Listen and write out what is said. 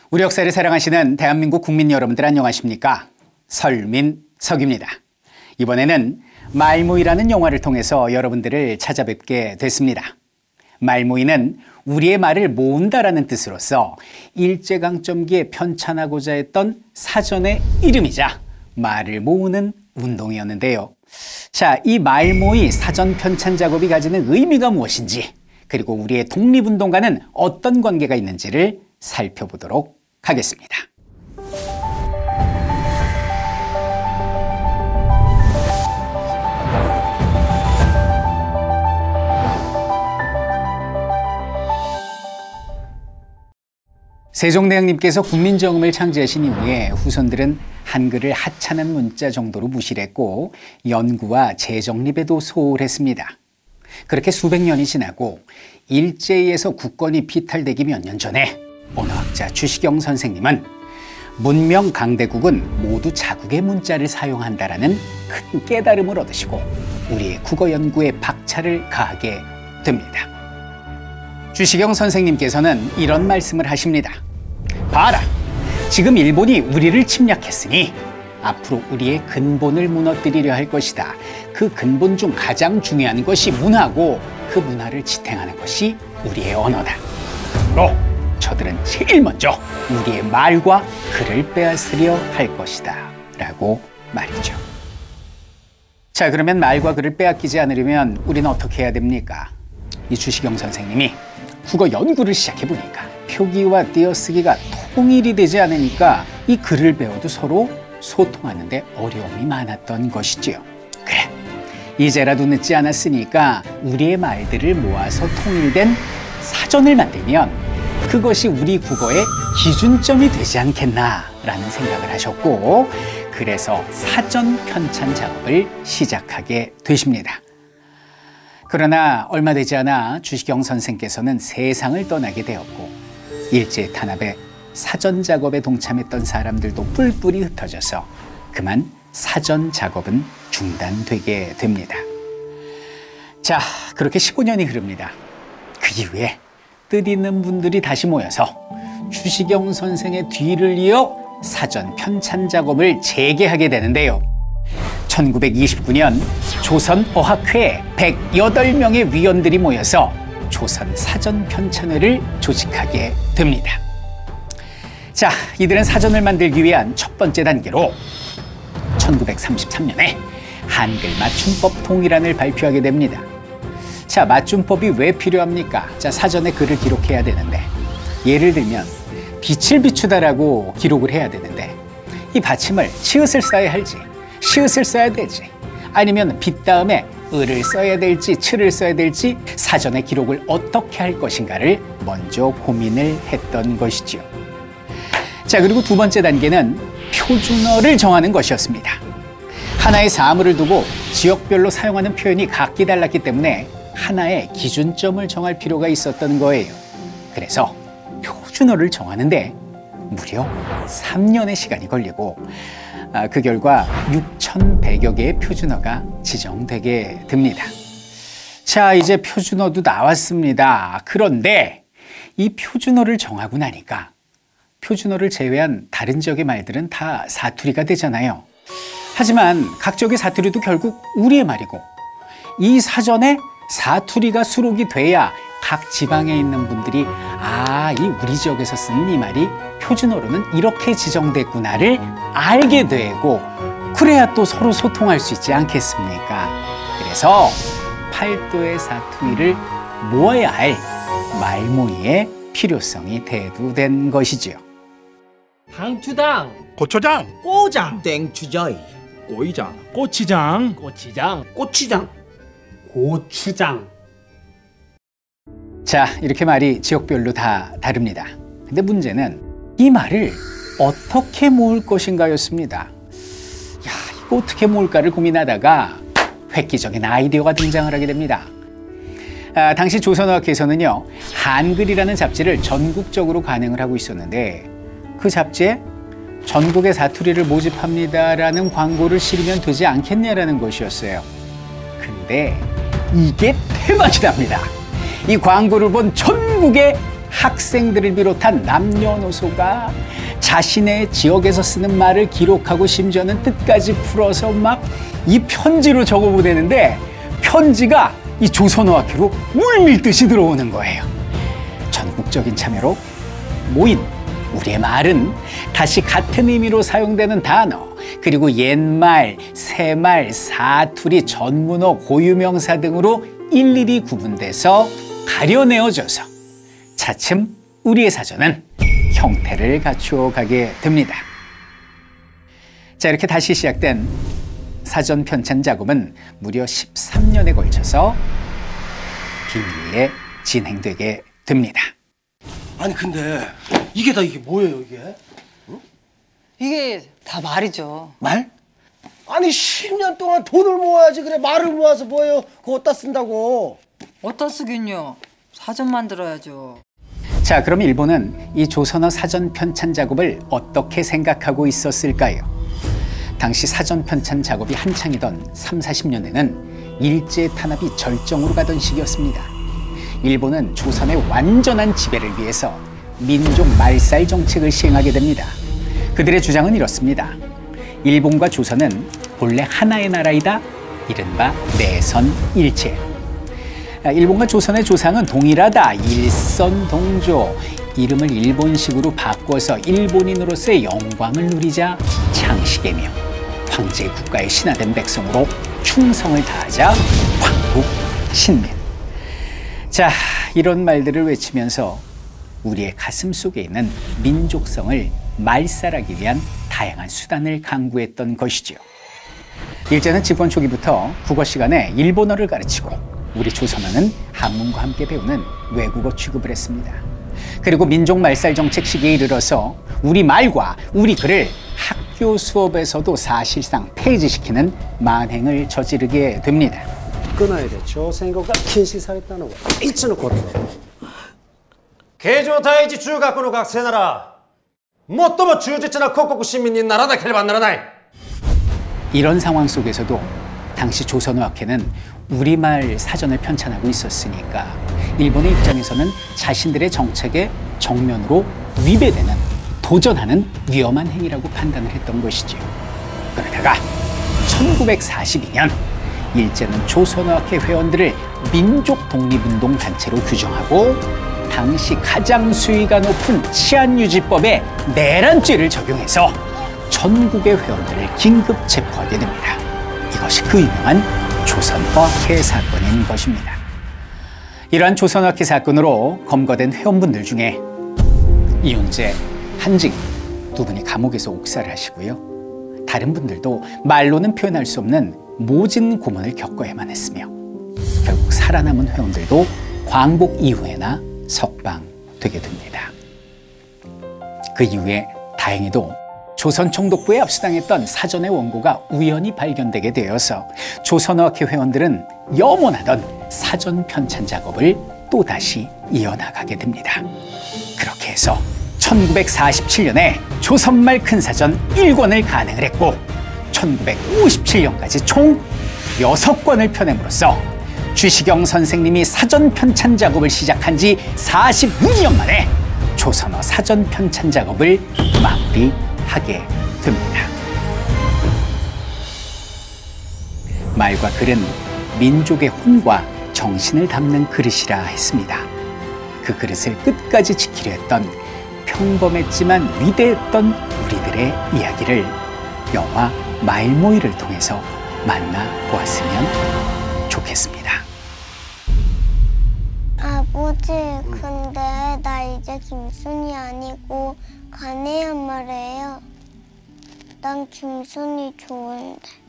우리 역사를 사랑하시는 대한민국 국민 여러분들 안녕하십니까? 설민석입니다. 이번에는 말모이라는 영화를 통해서 여러분들을 찾아뵙게 됐습니다. 말모이는 우리의 말을 모은다라는 뜻으로서 일제강점기에 편찬하고자 했던 사전의 이름이자 말을 모으는 운동이었는데요. 자, 이 말모이 사전 편찬 작업이 가지는 의미가 무엇인지, 그리고 우리의 독립운동과는 어떤 관계가 있는지를 살펴보도록 하겠습니다. 세종대왕님께서 국민정음을 창제하신 이후에 후손들은 한글을 하찮은 문자 정도로 무시했고 연구와 재정립에도 소홀했습니다. 그렇게 수백 년이 지나고 일제에서 국권이 비탈되기 몇 년 전에 언어학자 주시경 선생님은 문명 강대국은 모두 자국의 문자를 사용한다라는 큰 깨달음을 얻으시고 우리의 국어 연구에 박차를 가하게 됩니다. 주시경 선생님께서는 이런 말씀을 하십니다. 봐라, 지금 일본이 우리를 침략했으니 앞으로 우리의 근본을 무너뜨리려 할 것이다. 그 근본 중 가장 중요한 것이 문화고 그 문화를 지탱하는 것이 우리의 언어다. 그러므로 저들은 제일 먼저 우리의 말과 글을 빼앗으려 할 것이다 라고 말이죠. 자, 그러면 말과 글을 빼앗기지 않으려면 우리는 어떻게 해야 됩니까? 이 주시경 선생님이 국어 연구를 시작해보니까 표기와 띄어쓰기가 통일이 되지 않으니까 이 글을 배워도 서로 소통하는 데 어려움이 많았던 것이지요. 그래, 이제라도 늦지 않았으니까 우리의 말들을 모아서 통일된 사전을 만들면 그것이 우리 국어의 기준점이 되지 않겠나라는 생각을 하셨고, 그래서 사전 편찬 작업을 시작하게 되십니다. 그러나 얼마 되지 않아 주시경 선생께서는 세상을 떠나게 되었고 일제 탄압에 사전 작업에 동참했던 사람들도 뿔뿔이 흩어져서 그만 사전 작업은 중단되게 됩니다. 자, 그렇게 15년이 흐릅니다. 그 이후에 뜻있는 분들이 다시 모여서 주시경 선생의 뒤를 이어 사전 편찬 작업을 재개하게 되는데요. 1929년 조선어학회에 108명의 위원들이 모여서 조선 사전 편찬회를 조직하게 됩니다. 자, 이들은 사전을 만들기 위한 첫 번째 단계로 1933년에 한글 맞춤법 통일안을 발표하게 됩니다. 자, 맞춤법이 왜 필요합니까? 자, 사전에 글을 기록해야 되는데, 예를 들면 빛을 비추다라고 기록을 해야 되는데 이 받침을 치읓을 써야 할지 시읒을 써야 될지, 아니면 빛 다음에 을을 써야 될지 츠를 써야 될지 사전에 기록을 어떻게 할 것인가를 먼저 고민을 했던 것이지요. 자, 그리고 두 번째 단계는 표준어를 정하는 것이었습니다. 하나의 사물을 두고 지역별로 사용하는 표현이 각기 달랐기 때문에 하나의 기준점을 정할 필요가 있었던 거예요. 그래서 표준어를 정하는데 무려 3년의 시간이 걸리고 그 결과 6,100여 개의 표준어가 지정되게 됩니다. 자, 이제 표준어도 나왔습니다. 그런데 이 표준어를 정하고 나니까 표준어를 제외한 다른 지역의 말들은 다 사투리가 되잖아요. 하지만 각 지역의 사투리도 결국 우리의 말이고 이 사전에 사투리가 수록이 돼야 각 지방에 있는 분들이 이 우리 지역에서 쓰는 이 말이 표준어로는 이렇게 지정됐구나를 알게 되고, 그래야 또 서로 소통할 수 있지 않겠습니까? 그래서 팔도의 사투리를 모아야 할 말모이의 필요성이 대두된 것이지요. 당추당, 고초장, 꼬장, 땡추자이, 꼬이장, 꼬치장, 고추장. 자, 이렇게 말이 지역별로 다 다릅니다. 근데 문제는 이 말을 어떻게 모을 것인가였습니다. 이거 어떻게 모을까를 고민하다가 획기적인 아이디어가 등장을 하게 됩니다. 당시 조선어학회에서는요, 한글이라는 잡지를 전국적으로 간행을 하고 있었는데 그 잡지에 전국의 사투리를 모집합니다라는 광고를 실으면 되지 않겠냐라는 것이었어요. 근데 이게 대박이 납니다. 이 광고를 본 전국의 학생들을 비롯한 남녀노소가 자신의 지역에서 쓰는 말을 기록하고 심지어는 뜻까지 풀어서 막 이 편지로 적어 보내는데 편지가 이 조선어학회로 물밀듯이 들어오는 거예요. 전국적인 참여로 모인 우리의 말은 다시 같은 의미로 사용되는 단어, 그리고 옛말, 새말, 사투리, 전문어, 고유명사 등으로 일일이 구분돼서 가려내어져서 차츰 우리의 사전은 형태를 갖추어 가게 됩니다. 자, 이렇게 다시 시작된 사전 편찬 작업은 무려 13년에 걸쳐서 비밀리에 진행되게 됩니다. 아니 근데 이게 다 이게 뭐예요 이게? 이게 다 말이죠. 말? 아니 10년 동안 돈을 모아야지 그래 말을 모아서 뭐예요? 그거 어디다 쓴다고? 어디다 쓰긴요. 사전 만들어야죠. 자, 그럼 일본은 이 조선어 사전 편찬 작업을 어떻게 생각하고 있었을까요? 당시 사전 편찬 작업이 한창이던 3, 40년대는 일제 탄압이 절정으로 가던 시기였습니다. 일본은 조선의 완전한 지배를 위해서 민족 말살 정책을 시행하게 됩니다. 그들의 주장은 이렇습니다. 일본과 조선은 본래 하나의 나라이다. 이른바 내선일체. 일본과 조선의 조상은 동일하다. 일선동조. 이름을 일본식으로 바꿔서 일본인으로서의 영광을 누리자 창시개명. 황제 국가에 신하된 백성으로 충성을 다하자 황국신민. 자, 이런 말들을 외치면서 우리의 가슴 속에 있는 민족성을 말살하기 위한 다양한 수단을 강구했던 것이지요. 일제는 집권 초기부터 국어 시간에 일본어를 가르치고 우리 조선어는 한문과 함께 배우는 외국어 취급을 했습니다. 그리고 민족 말살 정책 시기에 이르러서 우리 말과 우리 글을 학교 수업에서도 사실상 폐지시키는 만행을 저지르게 됩니다. 国内で朝鮮語が禁止されたのはいつのことだ？慶長第一中学の学生なら最も忠実な国国市民にならなければならない。 이런 상황 속에서도 당시 조선어학회는 우리말 사전을 편찬하고 있었으니까 일본의 입장에서는 자신들의 정책에 정면으로 위배되는, 도전하는 위험한 행위라고 판단을 했던 것이지요. 그러다가 1942년 일제는 조선어학회 회원들을 민족 독립운동 단체로 규정하고 당시 가장 수위가 높은 치안유지법에 내란죄를 적용해서 전국의 회원들을 긴급 체포하게 됩니다. 이것이 그 유명한 조선어학회 사건인 것입니다. 이러한 조선어학회 사건으로 검거된 회원분들 중에 이윤재, 한징 두 분이 감옥에서 옥살을 하시고요. 다른 분들도 말로는 표현할 수 없는 모진 고문을 겪어야만 했으며 결국 살아남은 회원들도 광복 이후에나 석방되게 됩니다. 그 이후에 다행히도 조선 총독부에 압수당했던 사전의 원고가 우연히 발견되게 되어서 조선어학회 회원들은 염원하던 사전 편찬 작업을 또다시 이어나가게 됩니다. 그렇게 해서 1947년에 조선말 큰사전 1권을 간행을 했고 1957년까지 총 6권을 펴냄으로써 주시경 선생님이 사전 편찬 작업을 시작한 지 46년 만에 조선어 사전 편찬 작업을 마무리하게 됩니다. 말과 글은 민족의 혼과 정신을 담는 그릇이라 했습니다. 그 그릇을 끝까지 지키려 했던 평범했지만 위대했던 우리들의 이야기를 영화 마일모이를 통해서 만나보았으면 좋겠습니다. 아버지, 근데 나 이제 김순이 아니고 간혜야 말이에요. 난 김순이 좋은데.